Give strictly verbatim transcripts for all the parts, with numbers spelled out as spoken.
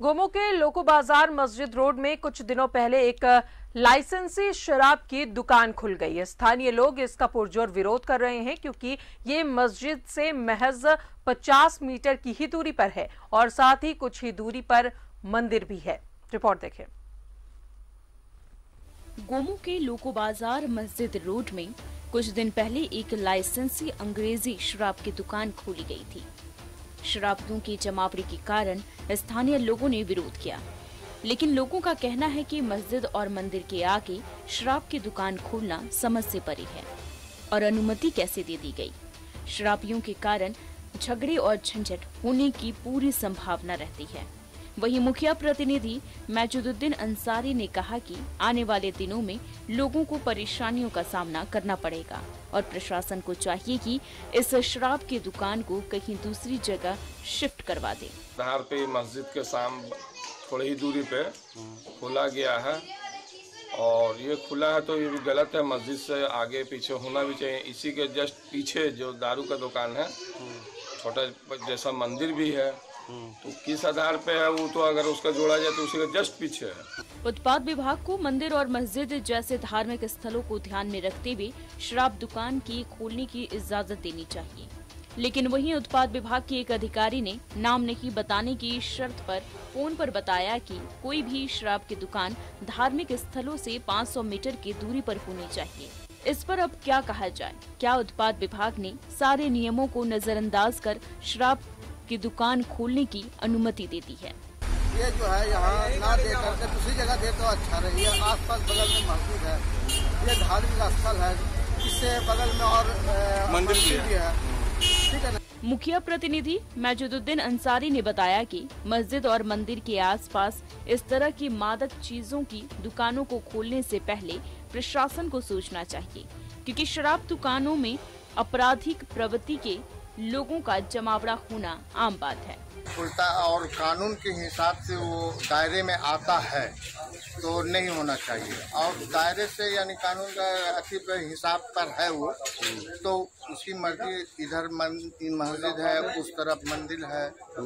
गोमो के लोको बाजार मस्जिद रोड में कुछ दिनों पहले एक लाइसेंसी शराब की दुकान खुल गई है। स्थानीय लोग इसका पुरजोर विरोध कर रहे हैं क्योंकि ये मस्जिद से महज पचास मीटर की ही दूरी पर है और साथ ही कुछ ही दूरी पर मंदिर भी है। रिपोर्ट देखें। गोमो के लोको बाजार मस्जिद रोड में कुछ दिन पहले एक लाइसेंसी अंग्रेजी शराब की दुकान खोली गई थी। शराबियों की जमावड़ी के कारण स्थानीय लोगों ने विरोध किया, लेकिन लोगों का कहना है कि मस्जिद और मंदिर के आगे शराब की दुकान खोलना समझ से परे है और अनुमति कैसे दे दी गई। शराबियों के कारण झगड़े और झंझट होने की पूरी संभावना रहती है। वहीं मुखिया प्रतिनिधि मैजुदुद्दीन अंसारी ने कहा कि आने वाले दिनों में लोगों को परेशानियों का सामना करना पड़ेगा और प्रशासन को चाहिए कि इस शराब की दुकान को कहीं दूसरी जगह शिफ्ट करवा दे। धार पे मस्जिद के सामने थोड़ी ही दूरी पे खुला गया है और ये खुला है तो ये भी गलत है। मस्जिद से आगे पीछे होना भी चाहिए। इसी के जस्ट पीछे जो दारू का दुकान है, छोटा जैसा मंदिर भी है, तो किस आधार पे है वो तो अगर उसका जोड़ा जाए तो उसी का जस्ट पीछे है। उत्पाद विभाग को मंदिर और मस्जिद जैसे धार्मिक स्थलों को ध्यान में रखते हुए शराब दुकान की खोलने की इजाजत देनी चाहिए, लेकिन वहीं उत्पाद विभाग के एक अधिकारी ने नाम नहीं बताने की शर्त पर फोन पर बताया कि कोई भी शराब की दुकान धार्मिक स्थलों से पाँच सौ मीटर की दूरी पर होनी चाहिए। इस पर अब क्या कहा जाए? क्या उत्पाद विभाग ने सारे नियमों को नजरअंदाज कर शराब की दुकान खोलने की अनुमति दे दी है? ये जो है यहाँ ना दे करके दूसरी जगह दे तो अच्छा रही है। आसपास बगल में मस्जिद है, ये धार्मिक स्थल है, इससे बगल में और मंदिर भी है, ठीक है ना। मुखिया प्रतिनिधि मैजुदुद्दीन अंसारी ने बताया कि मस्जिद और मंदिर के आसपास इस तरह की मादक चीजों की दुकानों को खोलने से पहले प्रशासन को सोचना चाहिए, क्योंकि शराब दुकानों में आपराधिक प्रवृत्ति के लोगों का जमावड़ा होना आम बात है। उल्टा और कानून के हिसाब से वो दायरे में आता है तो नहीं होना चाहिए, और दायरे से यानी कानून का अच्छी हिसाब पर है वो तो उसकी मर्जी। इधर मस्जिद है, उस तरफ मंदिर है,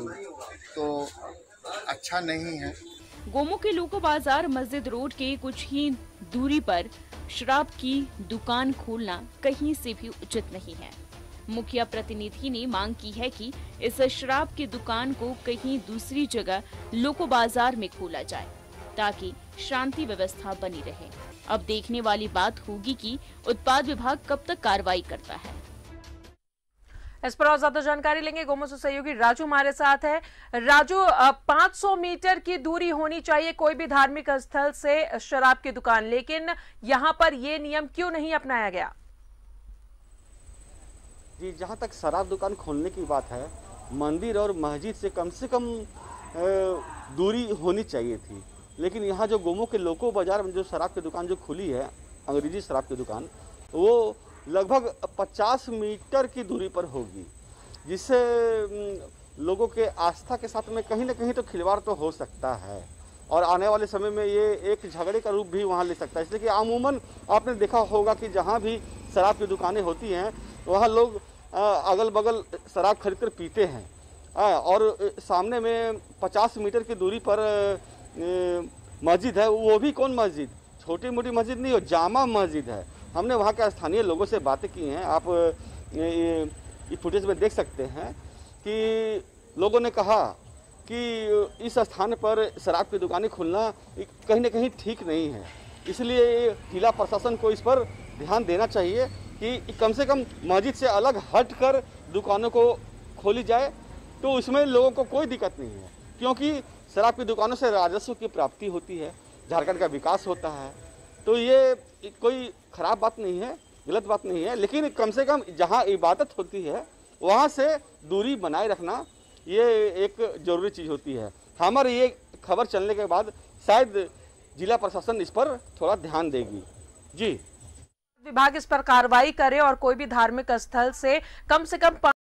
तो अच्छा नहीं है। गोमो के लोको बाजार मस्जिद रोड के कुछ ही दूरी पर शराब की दुकान खोलना कहीं से भी उचित नहीं है। मुखिया प्रतिनिधि ने मांग की है कि इस शराब की दुकान को कहीं दूसरी जगह लोको बाजार में खोला जाए ताकि शांति व्यवस्था बनी रहे। अब देखने वाली बात होगी कि उत्पाद विभाग कब तक कार्रवाई करता है। इस पर और ज्यादा जानकारी लेंगे। गोमो से सहयोगी राजू हमारे साथ है। राजू, पाँच सौ मीटर की दूरी होनी चाहिए कोई भी धार्मिक स्थल से शराब की दुकान, लेकिन यहाँ पर ये नियम क्यों नहीं अपनाया गया? जी, जहाँ तक शराब दुकान खोलने की बात है, मंदिर और मस्जिद से कम से कम दूरी होनी चाहिए थी, लेकिन यहाँ जो गोमो के लोको बाजार में जो शराब की दुकान जो खुली है, अंग्रेजी शराब की दुकान, वो लगभग पचास मीटर की दूरी पर होगी, जिससे लोगों के आस्था के साथ में कहीं ना कहीं तो खिलवाड़ तो हो सकता है और आने वाले समय में ये एक झगड़े का रूप भी वहाँ ले सकता है। इसलिए कि अमूमन आपने देखा होगा कि जहाँ भी शराब की दुकानें होती हैं वहाँ लोग अगल बगल शराब खरीद कर पीते हैं और सामने में पचास मीटर की दूरी पर मस्जिद है, वो भी कौन मस्जिद, छोटी मोटी मस्जिद नहीं हो, जामा मस्जिद है। हमने वहाँ के स्थानीय लोगों से बातें की हैं, आप ये फुटेज में देख सकते हैं कि लोगों ने कहा कि इस स्थान पर शराब की दुकानें खुलना कहीं ना कहीं ठीक नहीं है। इसलिए जिला प्रशासन को इस पर ध्यान देना चाहिए कि कम से कम मस्जिद से अलग हटकर दुकानों को खोली जाए, तो उसमें लोगों को कोई दिक्कत नहीं है, क्योंकि शराब की दुकानों से राजस्व की प्राप्ति होती है, झारखंड का विकास होता है, तो ये कोई खराब बात नहीं है, गलत बात नहीं है। लेकिन कम से कम जहाँ इबादत होती है वहाँ से दूरी बनाए रखना ये एक ज़रूरी चीज़ होती है। हमारे ये खबर चलने के बाद शायद जिला प्रशासन इस पर थोड़ा ध्यान देगी। जी, विभाग इस पर कार्रवाई करे और कोई भी धार्मिक स्थल से कम से कम